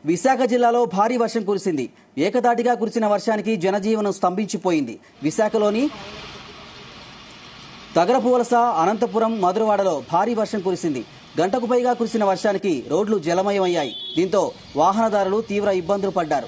విశాఖ జిల్లాలో భారీ వర్షం కురిసింది. ఏకదాటిగా కురిసిన వర్షానికి జనజీవనం స్తంభించిపోయింది. విశాఖలోని తగరపువలస, అనంతపురం, మధురవాడలో భారీ వర్షం కురిసింది. గంటకు పైగా కురిసిన వర్షానికి రోడ్లు జలమయమయ్యాయి. దీంతో వాహనదారులు తీవ్ర ఇబ్బందులు పడ్డారు.